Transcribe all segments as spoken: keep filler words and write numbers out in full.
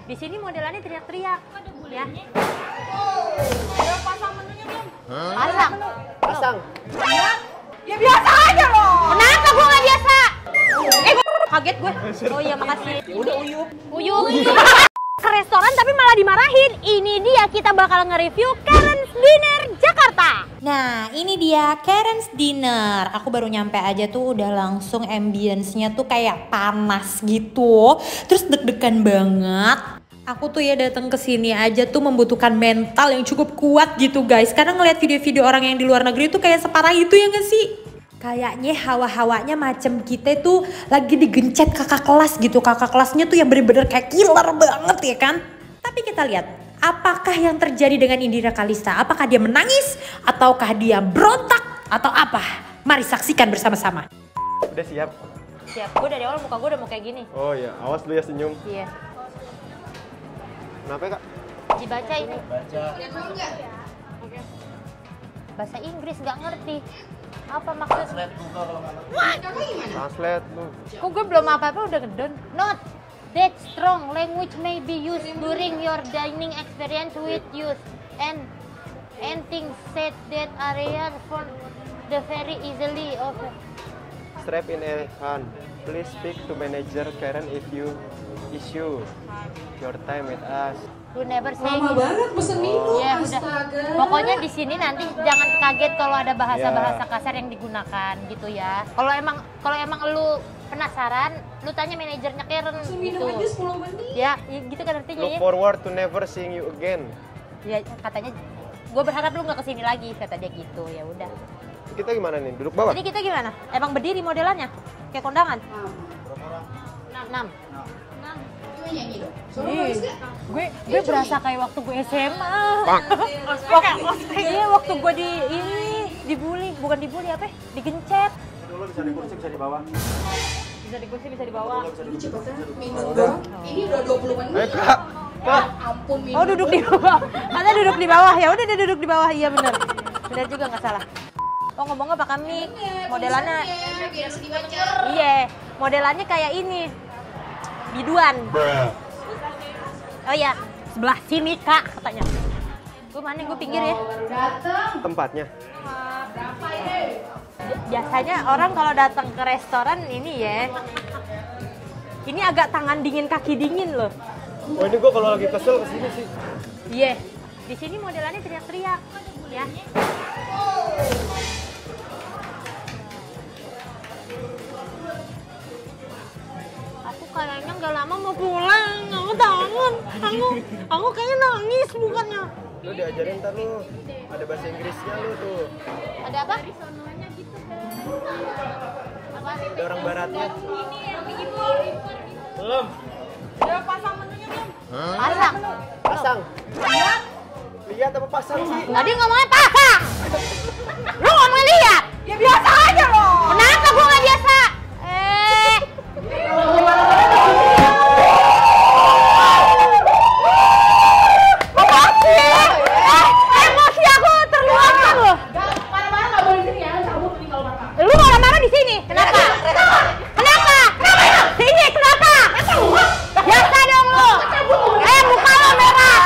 Di sini modelannya teriak-teriak. Ya. Udah pasang menunya belum? Pasang. Pasang. Ya, ya biasa aja loh. Kenapa gua nggak biasa? Eh, gua kaget gue. Oh iya, makasih. Ya udah uyup. Uyup. Ke restoran tapi malah dimarahin. Ini dia kita bakal nge-review Karen's Dinner Jakarta. Nah, ini dia Karen's Dinner. Aku baru nyampe aja tuh udah langsung ambience-nya tuh kayak panas gitu. Terus deg-degan banget. Aku tuh ya datang ke sini aja tuh membutuhkan mental yang cukup kuat gitu guys. Karena ngeliat video-video orang yang di luar negeri tuh kayak separah itu ya gak sih? Kayaknya hawa-hawanya macam kita tuh lagi digencet kakak kelas gitu. Kakak kelasnya tuh yang bener-bener kayak killer banget ya kan. Tapi kita lihat apakah yang terjadi dengan Indira Kalista. Apakah dia menangis ataukah dia berontak atau apa. Mari saksikan bersama-sama. Udah siap? Siap, gue dari awal muka gue udah mau kayak gini. Oh iya, awas lu ya senyum. Iya. Kenapa ya, Kak? Dibaca ini. Baca. Bahasa Inggris gak ngerti. Apa maksudnya? Translate lu. Kok gue belum apa-apa udah ngedon. Not that strong language may be used during your dining experience with youth and and things said that area for the very easily of Strap in a hand. Please speak to manager Karen if you issue your time with us. you never say. Lama banget pesen minum, Ya udah. astaga. Pokoknya di sini nanti jangan kaget kalau ada bahasa-bahasa kasar yang digunakan gitu ya. Kalau emang kalau emang lu penasaran, lu tanya manajernya Karen Pesen gitu. minum aja sepuluh menit. Ya, gitu kan artinya Look ya. forward to never seeing you again. Ya katanya gue berharap lu nggak kesini lagi kata dia gitu. Ya udah. Kita gimana nih? Duduk bawah? Jadi kita gimana? Emang berdiri modelannya? Kayak kondangan? enam. Coba nyanyi dong. Suara Ih, bagus gak? gue gue berasa kayak waktu gue S M A. Waktu, iya, waktu gue di ini dibully, bukan dibully apa? Ya? Digencet. Dulu bisa di kursi, bisa di bawah. Bisa di kursi, bisa di bawah. Ini cepet kan? Minum dong. Ini udah dua puluh menit. Eh, Kak. Kak. Ampun minum. Oh, duduk di bawah. Ada duduk di bawah. Ya udah dia duduk di bawah. Iya benar. Benar juga nggak salah. Oh, ngomongnya pakai mic. Modelannya. Biar sedih baca. Iya, modelannya kayak ini. Biduan. Oh iya, sebelah sini kak katanya. Gue mana? Gue pinggir ya. Baru dateng. Tempatnya. Berapa ini? Biasanya orang kalau datang ke restoran ini ya, ini agak tangan dingin kaki dingin loh. Oh ini gua kalau lagi kesel kesini sih. Iya, di sini modelannya teriak-teriak ya. Aku kayaknya nggak lama mau pulang. Aku tangan, aku, aku kayaknya nangis bukannya. Lu diajarin ntar lu. Ada bahasa Inggrisnya lu tuh. Ada apa? Ada orang baratnya. Belum. Udah pasang menunya belum? Pasang. Pasang. Lihat. Lihat apa pasang sih? Tadi ngomongnya pasang. Lu ngomong lihat. Ya biasa aja loh. Kenapa gua nggak biasa? Eh. Emosi aku terluapkan loh. Marah-marah nggak boleh di sini ya. Cabut nih kalau marah. Lu marah-marah di sini. Kenapa? Kenapa? Sini kenapa? Biasa dong lu. Eh muka lo merah.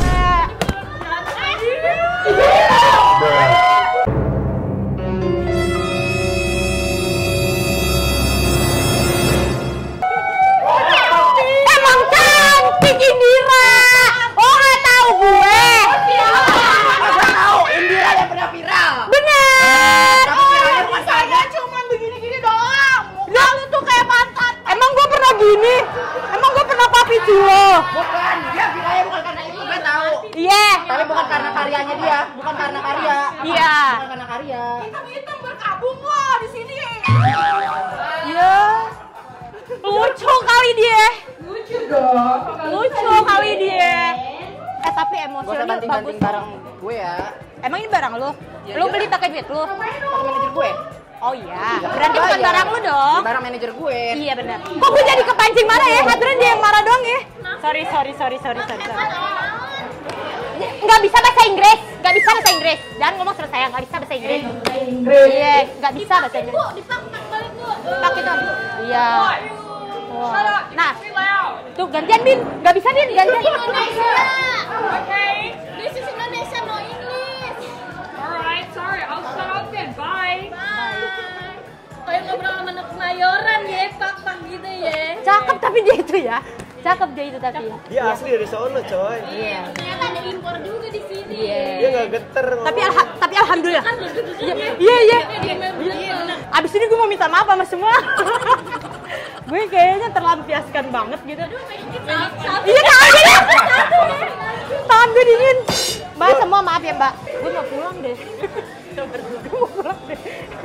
Emang cantik Indira. Oh nggak tahu gue. Masa tahu Indira yang pernah viral. Bener. Tapi viralnya pas Saya cuma begini-gini doang. Lah lu tuh kayak pantat. Emang gue pernah gini? Emang gue pernah papi culo? Bukan, dia viralnya bukan karena itu gue tahu. Iya. Tapi bukan karena karyanya dia, bukan karena karya. Iya. Bukan karena karya. Hitam-hitam berkabung loh di sini. Iya. Lucu kali dia. Lucu dong. Lucu kali dia. Eh tapi Gak usah emosionalnya bagus. banting-banting barang gue ya. Emang ini barang lu? Lu beli pakai duit lu? Pakai manajer gue. Oh iya. Berarti bukan Bayar. barang lu dong. Ini barang manajer gue. Iya benar. Kok gue jadi kepancing marah ya? Katanya dia yang marah doang ya. Sorry, sorry, sorry, sorry, sorry. sorry. Nggak bisa bahasa Inggris. Nggak bisa bahasa Inggris. Jangan ngomong sama saya. Nggak bisa bahasa Inggris. Iya, nggak bisa bahasa Inggris. Pak itu. Iya. Wow. Nah, tuh gantian Bin, nggak bisa Bin, gantian. Indonesia. Okay. This is Indonesia, no English. Alright, sorry. I'll shut up then. Bye. Bye. Kayak ngobrol sama anak Kemayoran ya, pak-pak gitu ya. Cakep tapi dia itu ya, cakep dia itu tapi. Dia asli dari sono, coy. Iya. Ternyata ada impor juga di sini. Iya. Dia nggak geter. Tapi ngomong. alha- tapi alhamdulillah. Kan belum tentu Iya, sini. iya, iya. Dia memang Abis ini gue mau minta maaf sama semua. Gue kayaknya terlampiaskan banget gitu. satu. Iya tangan gue dingin. Tangan gue dingin. Mbak semua maaf ya Mbak. Gue mau pulang deh. Gue mau pulang deh.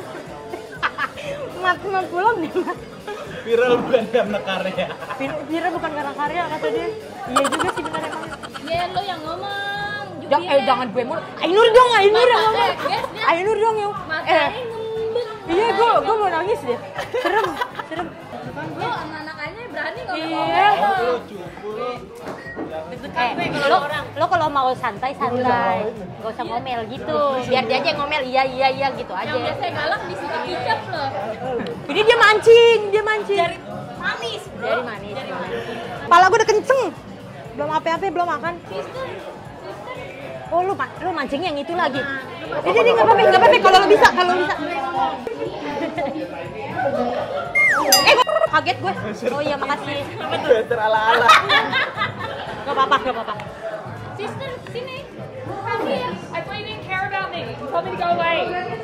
Mat mau pulang deh Mat. Viral bukan karena karya. Vir- Vira bukan karena karya kata dia. Iya juga sih benar emang. Ya lo yang ngomong. Jangan, eh jangan gue mulu. Ainur dong, Ainur yang ngomong. Eh, guys, dia- Ainur dong yang. Eh, Matanya ngembeng. iya gue gue mau nangis deh. Serem, serem. Lo anak-anaknya berani ngomong. Iya. Lo cupu lo. Eh, lo, lo kalau mau santai santai, nggak usah ngomel gitu. Biar dia aja yang ngomel, iya iya iya gitu aja. Yang biasanya galak disuka kicap lo. Ini dia mancing, dia mancing. Dari Manis. Dari manis. Kepala gue udah kenceng. Belum apa-apa, belum makan. Sister. Oh lu ma- lu mancing yang itu lagi. Ini ini nggak apa-apa, nggak apa-apa kalau lo bisa, kalau lo bisa. Eh, gua kaget gue. Oh iya makasih. Geter ala-ala. Gak apa-apa, gak apa-apa. Sister, sini. Come here. I thought you didn't care about me. You told me to go away.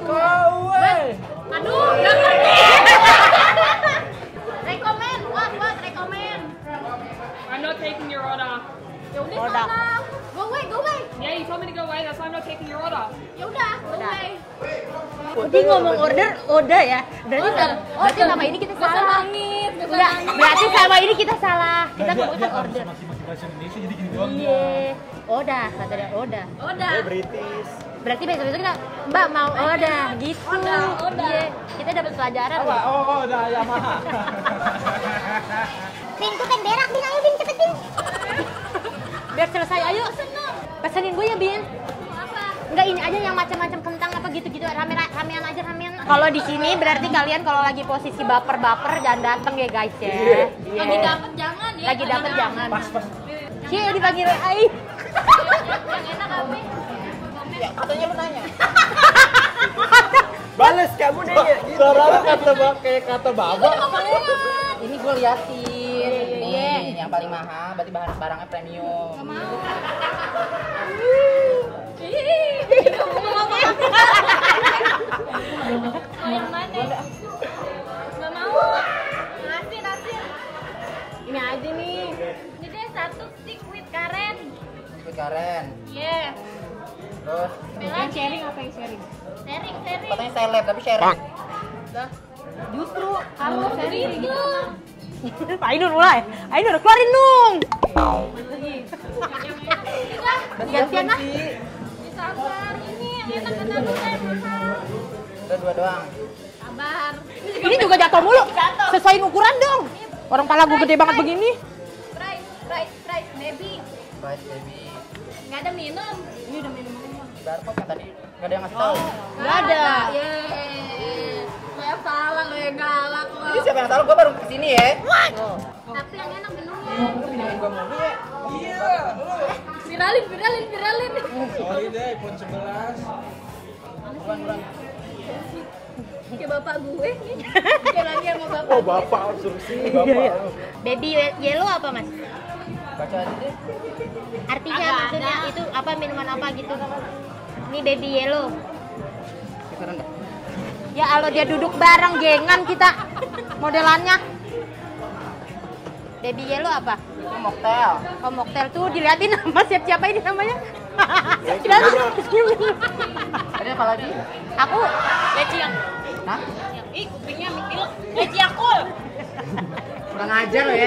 Aduh, gak ngerti. Rekomen, what, what, rekomen. I'm not taking your order. Ya udah Udah. sana. Go away, go away. Yeah, you told me to go away. That's why I'm not taking your order. Ya udah, go away. Jadi ngomong order, order ya. Berarti sama, berarti sama ini kita Gak usah salah. nangis, gak usah Enggak, nangis. berarti sama ini kita salah. Kita ngomongin order. Masih masih bahasa Indonesia jadi gini doang. Iya. Oda, kata dia Oda. Udah. Dia British. Berarti besok-besok kita, Mbak mau Oda gitu. Oda, Oda. Iya. Kita dapat pelajaran. Apa? Oh, oh, udah Yamaha. Bin, tuh kan berak, Bin. Ayo, Bin, cepet, Bin. Biar selesai, ayo. Pesenin gue ya, Bin. Apa? Enggak, ini aja yang macam-macam kentang apa gitu-gitu. Rame ramean aja, ramean. Kalau di sini berarti kalian kalau lagi posisi baper-baper jangan dateng ya, guys ya. Iya. Lagi dapet jangan ya. Lagi dapet jangan. Pas pas. Cie dipanggil Ai. Yang enak apa? Katanya lu nanya. Bales kamu nanya gitu. Suara kata ba- kayak kata baba. Ini gue liatin, nih yang paling mahal, berarti bahan barangnya premium. Mau yang mana? Gak mau. Nasi, nasi. Ini aja nih. Ini deh satu stick with karen. Ikut Karen. Yeah. Terus Bella sharing apa yang sharing? Sharing, sharing. katanya seleb tapi sharing. Justru Kamu sharing gitu. Ainur mulai. Ainur keluarin dong. Gantian lah. Sabar, ini yang enak kata lu saya mahal. Udah dua doang. Sabar. Ini juga jatuh mulu. Sesuaiin ukuran dong. Orang pala gue gede banget begini. Price, price, price, baby. Price baby. Nggak ada minum. Ini udah minum. Barcode kan tadi nggak ada yang ngasih tahu. Nggak ada. Yeay. Kayak salah lo yang galak lo. Ini siapa yang tahu? Gue baru kesini ya. Tapi yang enak minumnya. Pindahin gue mulu ya. Viralin, viralin, viralin. Sorry deh, iPhone sebelas. Bukan bukan. Kayak bapak gue. Kayak lagi sama bapak. Oh bapak absursi bapak. Baby yellow apa mas? Baca aja deh. Artinya Agak maksudnya ada. itu apa minuman apa gitu? Ini baby yellow. Sekarang enggak. Ya kalau dia duduk bareng gengan kita modelannya. Baby yellow apa? Itu mocktail. Oh mocktail tuh diliatin nama siapa siapa ini namanya? Lihat. Ada apa lagi? Aku Leci yang. Hah? Ih, kupingnya mikil. Leci yakul. Kurang ajar lo ya.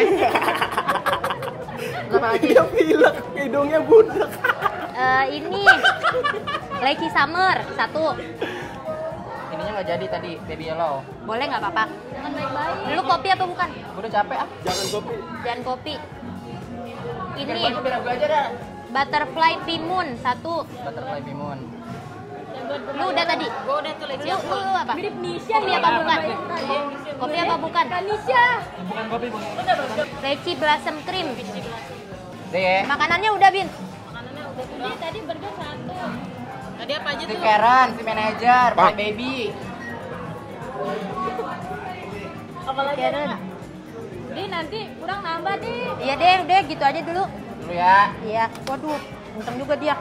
Berapa lagi? Dia pilek, hidungnya budak. eh, ini Leci Summer satu. Ininya nggak jadi tadi, baby yellow. Boleh nggak apa-apa? Jangan baik-baik. Lu kopi apa bukan? Gue udah capek ah. Jangan kopi. Jangan kopi. Biar Ini gue biar gue aja dah. Butterfly Pimun satu. Butterfly Pimun. Yang gue Lu udah tadi? Gua udah tuh Lu, lu, lu apa? Mirip Nisha. Kopi apa bukan? Kopi apa bukan? Nisha. Bukan kopi, Bang. Leci Blossom Cream. Deh ya. Makanannya udah, Bin? Makanannya udah. Tadi tadi burger satu. Tadi apa aja Si tuh? Karen, si manajer, my baby. Apalagi Karen. Di nanti kurang nambah deh. Iya deh, udah gitu aja dulu. Dulu ya. Iya. Waduh, untung juga dia.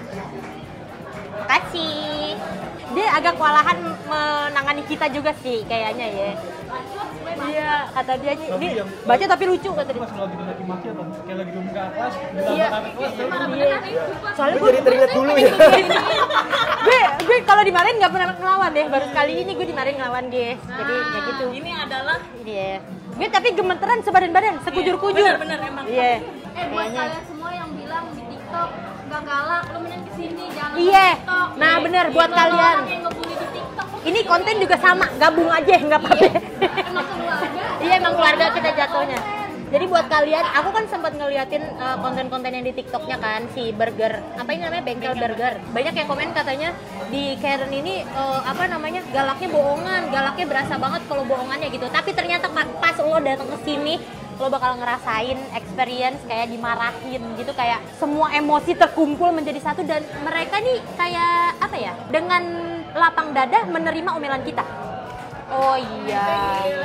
Makasih. Dia agak kewalahan menangani kita juga sih kayaknya ya. Iya, kata dia ini baca tapi lucu kata dia. Pas lagi maki-maki atau kayak lagi duduk ke atas, Iya. ke kelas tuh. Iya. Soalnya Gue jadi teringat dulu ya. gue gue kalau dimarahin nggak pernah ngelawan deh. Baru sekali ini gue dimarahin ngelawan guys. Jadi kayak gitu. Ini adalah Iya. Gue tapi gemeteran sebadan-badan, sekujur-kujur. bener-bener emang. Iya. Eh buat Kayaknya. kalian semua yang bilang di TikTok nggak galak, lu mending kesini jangan Iya. ke TikTok. Nah, bener, buat Kalau kalian. orang yang ngebully di TikTok Ini konten juga sama, gabung aja nggak apa-apa. emang keluarga. Iya emang keluarga kita jatuhnya. Jadi buat kalian, aku kan sempat ngeliatin uh, konten-konten yang di TikToknya kan si burger, apa ini namanya bengkel burger. Banyak yang komen katanya di Karen ini uh, apa namanya galaknya bohongan, galaknya berasa banget kalau bohongannya gitu. Tapi ternyata pas, pas lo datang ke sini lo bakal ngerasain experience kayak dimarahin gitu, kayak semua emosi terkumpul menjadi satu dan mereka nih kayak apa ya, dengan lapang dada menerima omelan kita. Oh iya.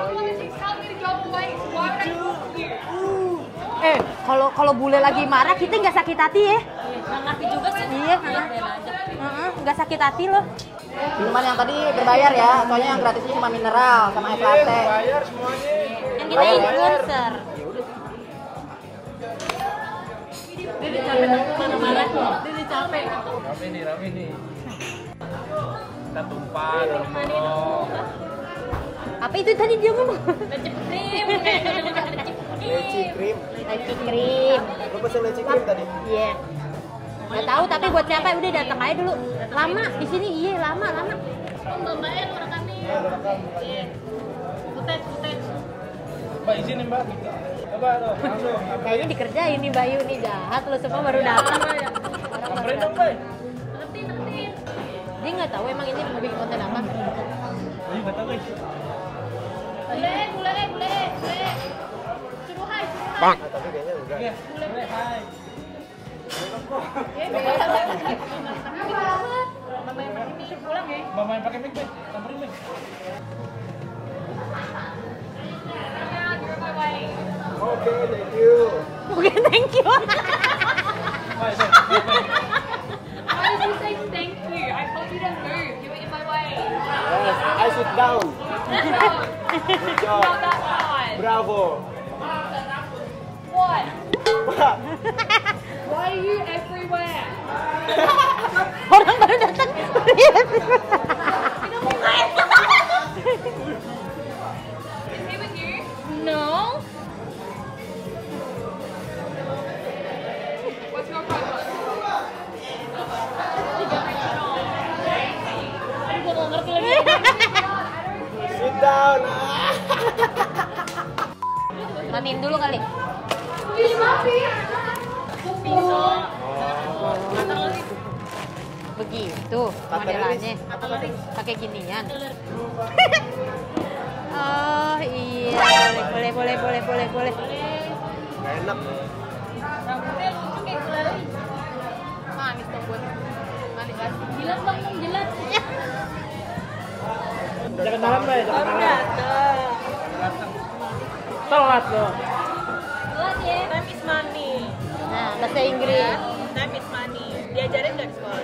Eh, kalau kalau bule lagi marah kita nggak sakit hati ya? Nggak ngerti juga sih. Iya, heeh. Nggak sakit hati loh. Minuman yang tadi berbayar ya, soalnya yang gratisnya cuma mineral sama es latte. Bayar semuanya. Yang kita influencer. Dia udah capek marah-marah. Dia udah capek. Rame nih, rame nih. Kita tumpah, dorong. Apa itu tadi dia ngomong? Lecip krim, kayak udah lecip Leci krim. krim. Leci krim. Lu pesen leci krim tadi? Iya. Nggak tahu tapi buat siapa udah datang aja dulu. Lama di sini iya lama lama. Oh, Mbak Mbak ya, lu rekamin. Iya. Butet, butet. Mbak izinin Mbak. Coba tuh, langsung. Kayaknya dikerjain nih Bayu nih, jahat lo semua baru datang. Orang baru Samperin dong, datang. Mbak. Ngerti, ngerti. Dia nggak tahu emang ini mau bikin konten apa. Ayo nggak tahu guys. Bule, bule, bule, bule. Suruh hai, suruh hai. Ah, tapi kayaknya enggak. Iya, boleh, hai. Eh, bule. Mama yang pakai mic pulang ya. Mbak main pakai mic, Mbak. Samperin, Mbak. Oke, thank you. Oke, thank you. Mbak, Mbak. Why did you say thank you? I told you to move. You were in my way. Yes, I sit down. Good job. Not that side. Bravo. What? Pak, Why are you everywhere? Orang baru datang. Is he with you? No. What's your problem? Aduh, gua nggak ngerti lagi. sit down. Matiin dulu kali. Begitu modelannya. Pakai ginian. Oh iya, boleh boleh boleh boleh boleh boleh. Gak enak. Rambutnya lucu kayak kelari. Manis dong buat. Manis. Jilat bang, dong jilat. Jangan dalam, Mbak. Jangan dalam. Telat loh. Jilat ya. Time is money. Nah, bahasa Inggris. Time is money. Diajarin nggak di sekolah?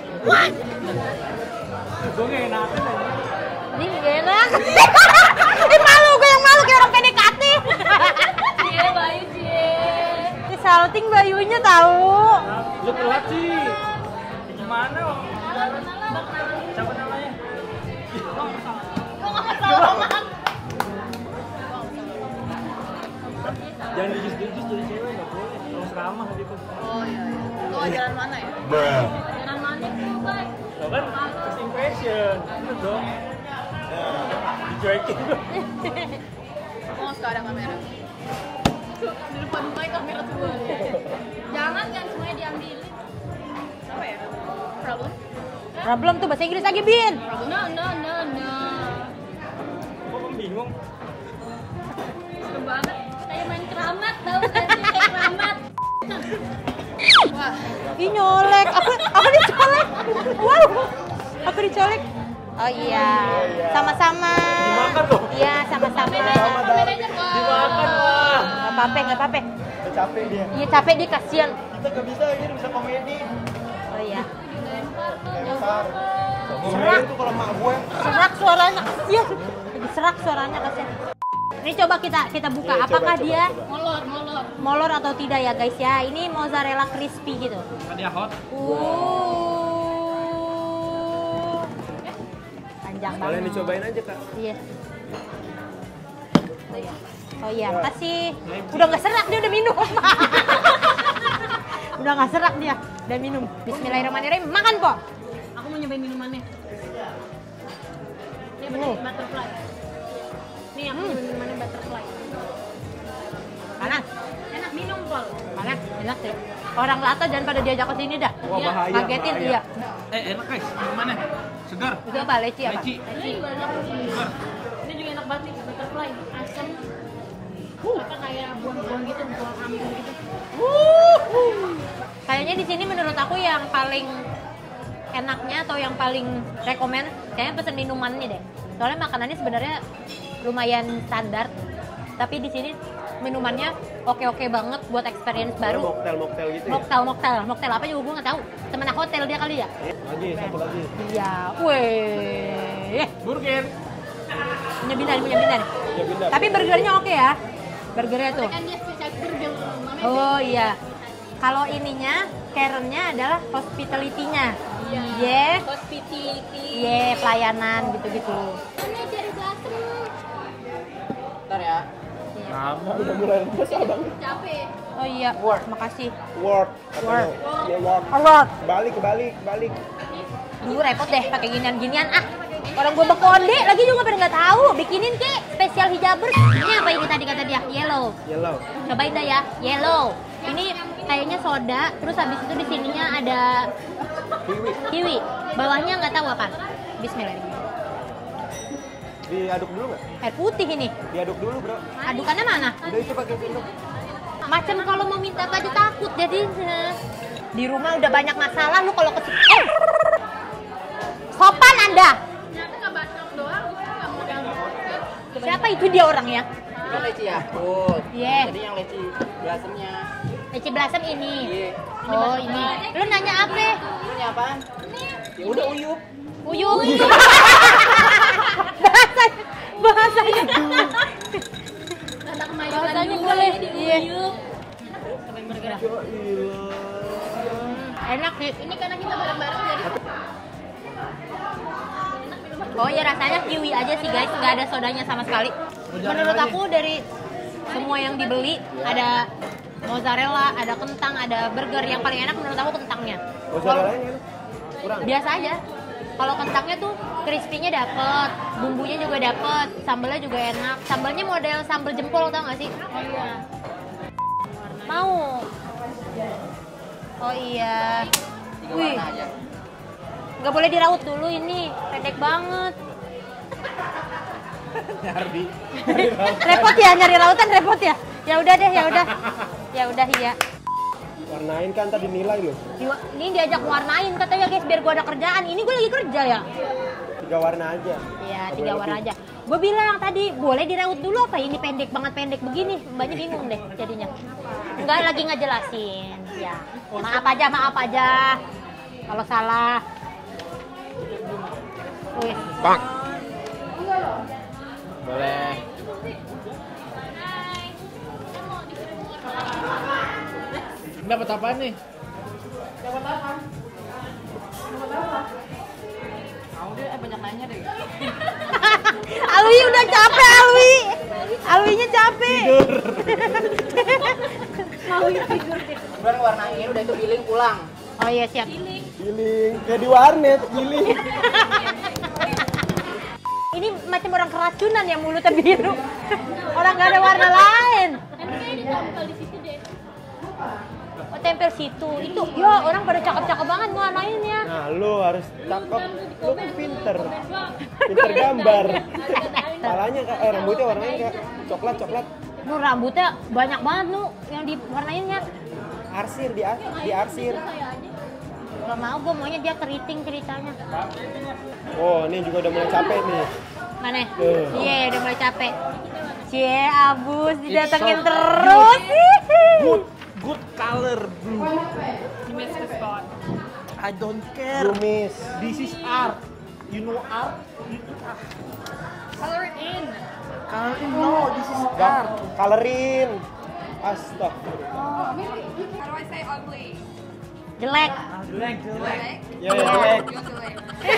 Gue nggak enakin aja. Ini gak enak. Ih, malu, gue yang malu kayak orang P D K T. Cie, Bayu, cie. Ini salting Bayunya tahu. Lu telat sih. Gimana? Siapa namanya? Jangan dijus-dijus jadi cewek, nggak boleh. Harus ramah gitu. Oh iya. Itu ajaran mana ya? Ajaran mana tuh, Bay? Lo kan first impression. Itu dong. Dicuekin. Oh, sekarang kamera. Di depan mukanya kamera semua. Jangan, jangan semuanya diambilin. Apa ya? Problem? Problem tuh bahasa Inggris lagi, Bin. No, no, no, no. Kok kamu bingung? Seru banget. Kayak main keramat, tau gak sih? Kayak keramat. Wah, Ih nyolek, aku aku dicolek. Wow, aku dicolek. Oh iya, sama-sama. Dimakan loh. Iya, sama-sama. Dimakan wah. Gak apa-apa, gak apa-apa. Capek dia. Iya capek dia, kasihan. Kita nggak bisa, ini bisa komedi. Oh iya. Lempar. Serak. Itu kalau mak gue. Serak suaranya. Iya, lagi serak suaranya, kasihan. Ini coba kita kita buka. Iya, coba, Apakah coba, dia coba. molor, molor. molor atau tidak ya guys ya? Ini mozzarella crispy gitu. Ada hot. Uh. Panjang banget. Kalian dicobain aja kak. Iya. Oh iya. Oh iya, makasih. Udah nggak serak dia udah minum. Udah nggak serak dia, udah minum. Bismillahirrahmanirrahim. Makan kok. Aku mau nyobain minumannya. Ini bener, butterfly. Nih aku nyobain minumannya butterfly. Panas, Enak minum, Pol. panas, enak sih. Orang Lata jangan pada diajak ke sini dah. Wah, Iya, bahaya, kagetin bahaya. iya. Eh enak guys, gimana? Segar. Itu apa? Leci apa? Leci. Ini juga enak. Segar. Ini juga enak banget nih, butterfly. Asam. Apa kayak buah-buah gitu, buah ampun gitu. Kayaknya di sini menurut aku yang paling enaknya atau yang paling rekomen kayaknya pesen minumannya deh. Soalnya makanannya sebenarnya lumayan standar, tapi di sini minumannya oke-oke banget buat experience baru. Moktel moktel gitu ya. Moktel, moktel, moktel apa juga gue nggak tahu. Temen aku hotel dia kali ya. Lagi satu lagi. Iya, weh. Burger. Punya Binar, punya Binar. Ya beda. Tapi burgernya oke ya. Burgernya tuh. Kan dia spesial burger. Mami. Oh iya. Kalau ininya, Karen-nya adalah hospitality-nya. Iya. Yeah. Hospitality. Iya, pelayanan gitu-gitu. Ini dari Blossom. Bentar ya. Kamu Udah mulai lemes abang. Capek. Oh iya, makasih. Word. Word. Ya word. Award. Balik balik balik. Dulu repot deh pakai ginian-ginian ah. Orang gue bekonde lagi juga pada nggak tahu. Bikinin kek spesial hijabers. Ini apa ini tadi kata dia? Yellow. Yellow. Cobain dah ya, yellow. Ini kayaknya soda, terus habis itu di sininya ada Kiwi. kiwi. Bawahnya nggak tahu apa. Bismillahirrahmanirrahim. Diaduk dulu nggak? Air putih ini. Diaduk dulu bro. Adukannya mana? Udah itu pakai sendok. Macam kalau mau minta apa aja takut jadinya. Di rumah udah banyak masalah lu kalau ke eh. Sopan Anda. Ternyata nggak batok doang, nggak modal. Siapa itu dia orangnya? Kan leci Yakult. Iya. Jadi yang leci belasemnya. Leci Blossom ini. Iya. Oh ini. Lu nanya apa? Ini apaan? Ya udah uyup. Uyup. bahasanya, bahasanya. Ada kemajuan Bahasanya juga boleh. ini Iya. diuyup. Enak sih. Ini karena kita bareng-bareng jadi Oh ya rasanya kiwi aja sih guys, nggak ada sodanya sama sekali. Menurut aku dari semua yang dibeli ada mozzarella, ada kentang, ada burger. Yang paling enak menurut aku kentangnya. Mozzarella ini kurang. Biasa aja. Kalau kentangnya tuh crispy-nya dapet, bumbunya juga dapet, sambalnya juga enak. Sambalnya model sambal jempol tau gak sih? oh iya. Mau. Oh iya. Tiga Wih. warna aja. Nggak boleh diraut dulu ini, pendek banget. Nyari. Repot ya nyari rautan repot ya. Ya udah deh, ya udah. Ya udah iya. Warnain kan tadi nilai loh. Di- Ini diajak warnain katanya guys biar gua ada kerjaan. Ini gue lagi kerja ya. Tiga warna aja. Iya, Nggak tiga boleh warna lebih. aja. Gue bilang tadi boleh diraut dulu apa ini pendek banget pendek begini. Mbaknya bingung deh jadinya. Enggak lagi ngejelasin. Ya, maaf aja, maaf aja. Kalau salah. Wih. Bang. Boleh. dapat apa nih? Mau deh, eh banyak nanya deh. Alwi udah capek, Alwi. Alwinya capek. Mau tidur. Udah warnain, udah itu billing pulang. Oh iya siap. Giling. Kayak di warnet, giling. Ini macam orang keracunan yang mulutnya biru. Orang nggak ada warna lain. Emang kayaknya ditempel di situ deh. Oh, tempel situ. Itu ya orang pada cakep-cakep banget warnainnya. Nah, lu harus cakep. Lu kan pinter. Pinter gambar. Palanya kayak eh, rambutnya warnanya kayak coklat-coklat. Nu rambutnya banyak banget nu yang diwarnainnya. Arsir di di arsir. Gak mau, gue maunya dia keriting ceritanya. Oh, ini juga udah mulai capek nih. Mana? Tuh. Iya, udah mulai capek. Cie, abus didatengin terus. Good, good color blue. You missed the spot. I don't care. You miss. This is art. You know art? Color it in. Color in no, this is Gak, art. colorin. Astagfirullah. How do I say ugly? Jelek. Jelek, jelek. Ya, ya, jelek. You're jelek.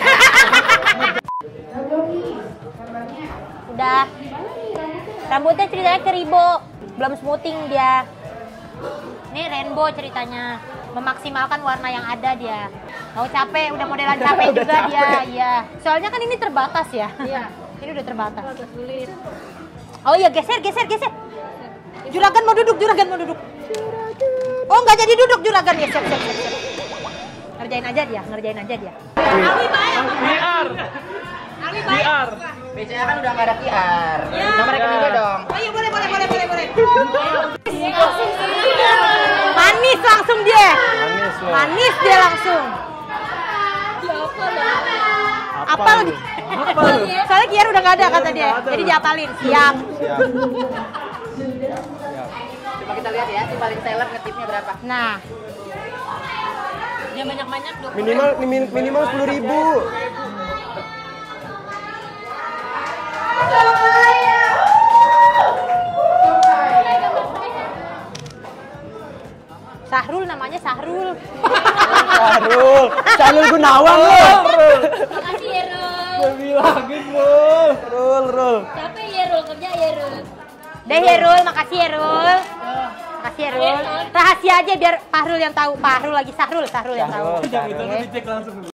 Udah. Rambutnya ceritanya keribo, belum smoothing dia. Ini rainbow ceritanya, memaksimalkan warna yang ada dia. Mau capek, udah modelan capek Udah juga capek. dia, iya. Soalnya kan ini terbatas ya. Iya. Ini udah terbatas. Sulit. Oh iya, geser, geser, geser. Juragan mau duduk, juragan mau duduk. Oh nggak jadi duduk juragan ya, siap, siap, siap, siap. Ngerjain aja dia, ngerjain aja dia. V R. V R. B C A kan udah nggak ada Q R. Nomor rekening gue dong. Oh iya boleh, boleh, boleh, boleh, boleh. Manis langsung dia. Manis loh. Manis dia langsung. Apa lagi? Apa lu? Soalnya Kiar udah nggak ada kata dia, jadi diapalin. Siap. Siap. Siap. Coba kita lihat ya, si paling seller ngetipnya berapa? Nah, Dia banyak-banyak dong. Minimal min- minimal sepuluh ribu. Sahrul namanya Sahrul. Sahrul, Sahrul Gunawan loh. Makasih ya, Rul. Gue bilangin Rul. Rul, Rul. Capek ya, Rul. Kerja ya, Rul. Deh ya Rul, makasih ya Rul. Makasih ya Rul. Rahasia aja biar Fahrul yang tahu. Fahrul lagi Sahrul, Sahrul yang tahu. Sahrul, Jam itu Sahrul. lu dicek langsung.